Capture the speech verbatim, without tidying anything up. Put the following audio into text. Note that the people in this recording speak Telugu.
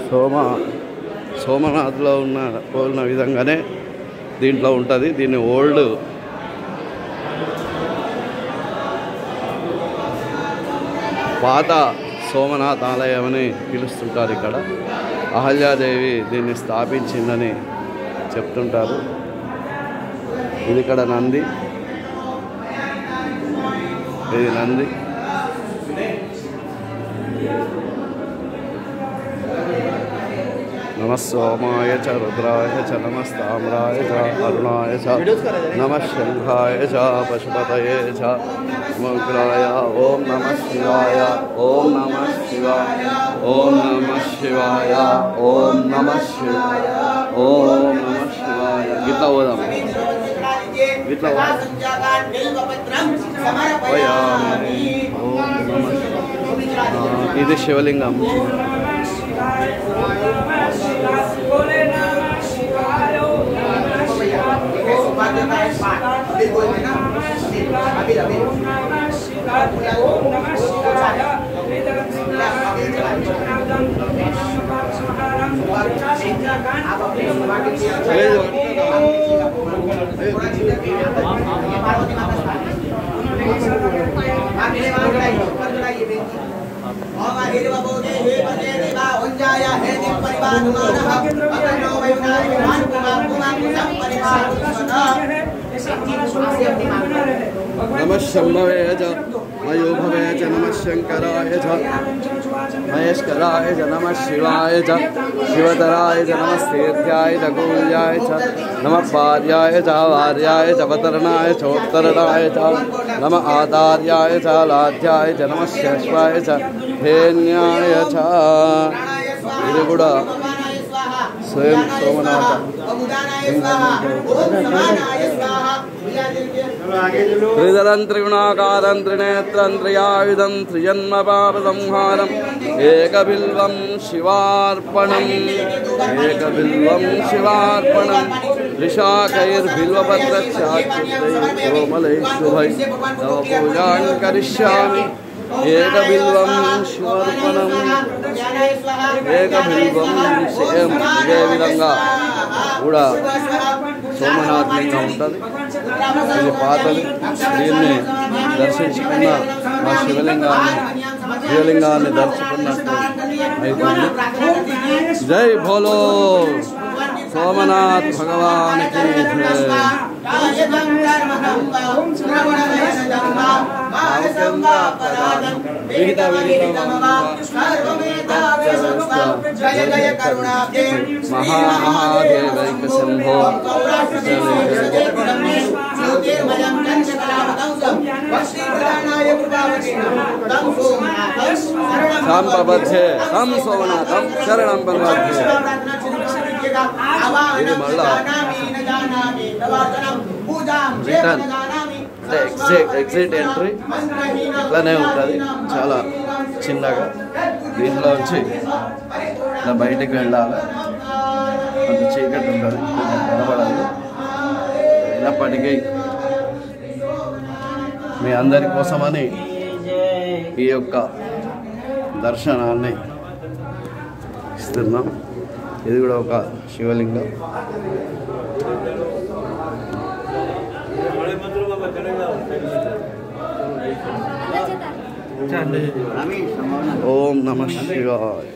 సోమ సోమనాథ్లో ఉన్న పోలిన విధంగానే దీంట్లో ఉంటుంది. దీన్ని ఓల్డ్ పాత సోమనాథ్ ఆలయం అని పిలుస్తుంటారు. ఇక్కడ అహల్యాదేవి దీన్ని స్థాపించిందని చెప్తుంటారు. ఇది ఇక్కడ నంది, ఇది నంది. नमः सोमाय च रुद्राय च नमस्ताम्राय च अरुणाय च नमः शंखाय च पशुपतये च मुग्राय ओम नमः शिवाय ओम नमः शिवाय ओम नमः शिवाय ओम नमः शिवाय ओम नमः शिवाय गिट्ला होदाम गिट्ला समर्पयामि ओम नमः शिवाय इदि शिवलिंगम नमः शंभवे च मयोभवे च नमः शंकराय च महेश्वराय च नमः शिवाय च शिवतराय च नमः तीर्थ्याय च गौर्याय च नमः पार्याय च वार्याय च अवतरणाय च उत्तरणाय च नमः आचार्याय च लाध्याय च नमः शेष्वाय च धेन्याय च ఇది కూడా స్వయం సోమనాథ త్రిదలం త్రిగుణాకారం త్రినేత్రం త్రియాయుధం త్రిజన్మ పాప సంహారం ఏకబిల్వం శివార్పణం ఏకబిల్వం శివార్పణం త్రిశాఖైర్బిల్వపత్రచ్ఛాచ్యుతై కోమలై శుభై తవ పూజాం కరిష్యామి ఏకబిల్వం శివార్పణం ఏకబిల్వం సేమ్ ఇదే విధంగా కూడా సోమనాథ్ లింగం ఉంటుంది. ఇది పాతది. దీన్ని దర్శించుకున్న ఆ శివలింగాన్ని శివలింగాన్ని దర్శించుకున్నట్టు అయిపోయింది. జై భోలో సోమనాథ్ భగవానికి మహామహాదేవైక శంభో సంపబద్ధే తం సోమనాథం శరణం పరమార్థే. ఇది మళ్ళా రిటర్న్ అంటే ఎగ్జిట్ ఎగ్జిట్ ఎంట్రీ ఇట్లానే ఉంటుంది. చాలా చిన్నగా దీంట్లో వచ్చి ఇలా బయటికి వెళ్ళాలి. అంత చీకటి ఉంటుంది, కనబడాలి. అయినప్పటికీ మీ అందరి కోసమని ఈ యొక్క దర్శనాన్ని ఇస్తున్నాం. ఇది కూడా ఒక శివలింగం. ఓం నమః శివాయ.